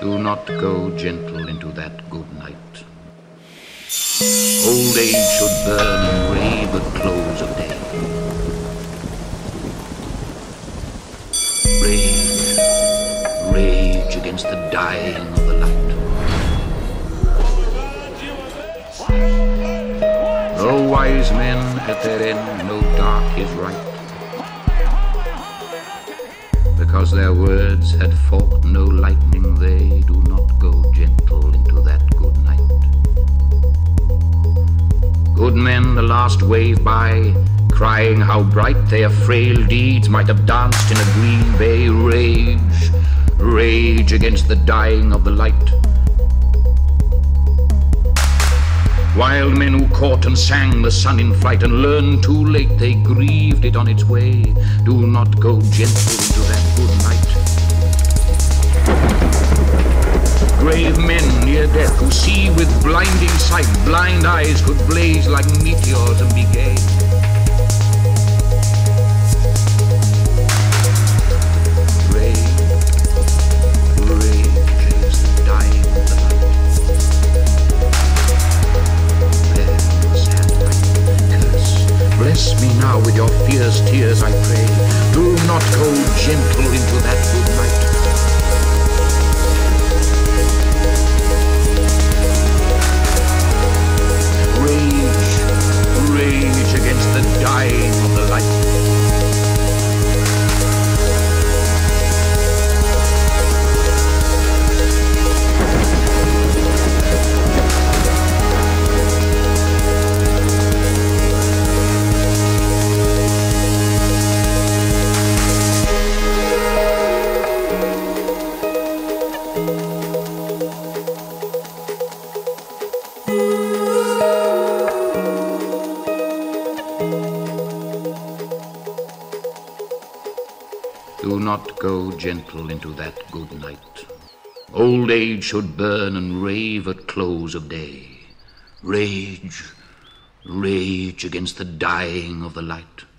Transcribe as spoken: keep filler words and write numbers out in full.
Do not go gentle into that good night. Old age should burn and rave at close of day. Rage, rage against the dying of the light. Though wise men at their end know dark is right, because their words had fought no lightning, they do not go gentle into that good night. Good men the last wave by, crying how bright their frail deeds might have danced in a green bay. Rage, rage against the dying of the light. Wild men who caught and sang the sun in flight, and learned too late they grieved it on its way. Do not go gentle into that good night. Grave men near death who see with blinding sight, blind eyes could blaze like meteors and be gay. Rage, rage against the dying of the light. Bless me now with your fierce tears, I pray. Do not go gentle into that good night. Rage, rage against the dying of the light. Do not go gentle into that good night. Old age should burn and rave at close of day. Rage, rage against the dying of the light.